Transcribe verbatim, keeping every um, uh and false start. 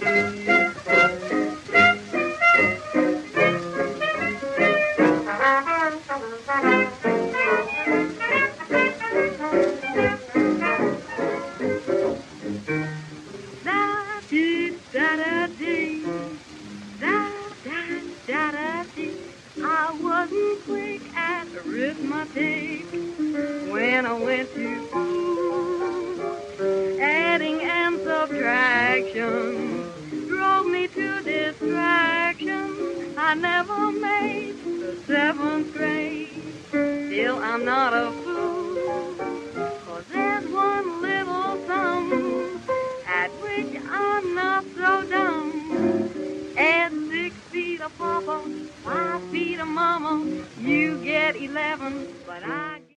Da-dee, da-da-da-da-dee. I wasn't quick at arithmetic when I went to school. Adding and subtraction drove me to distraction. I never made the seventh grade. Still, I'm not a fool, 'cause there's one little sum at which I'm not so dumb. Add six feet of papa, five feet of mama, you get eleven, but I